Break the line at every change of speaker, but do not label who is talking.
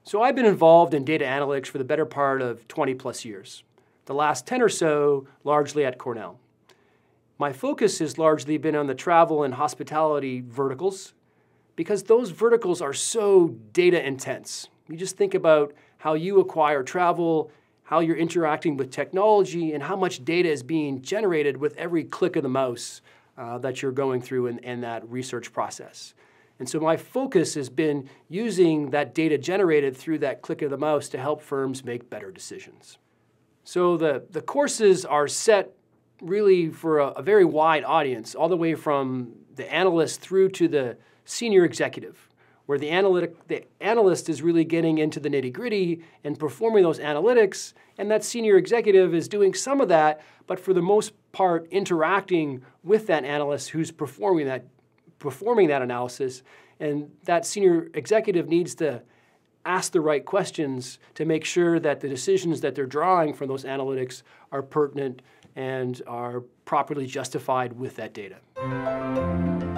So I've been involved in data analytics for the better part of 20+ years, the last 10 or so largely at Cornell. My focus has largely been on the travel and hospitality verticals because those verticals are so data intense. You just think about how you acquire travel, how you're interacting with technology, and how much data is being generated with every click of the mouse that you're going through in that research process. And so my focus has been using that data generated through that click of the mouse to help firms make better decisions. So the courses are set really for a very wide audience, all the way from the analyst through to the senior executive, where the analyst is really getting into the nitty-gritty and performing those analytics, and that senior executive is doing some of that, but for the most part interacting with that analyst who's performing that analysis, and that senior executive needs to ask the right questions to make sure that the decisions that they're drawing from those analytics are pertinent and are properly justified with that data.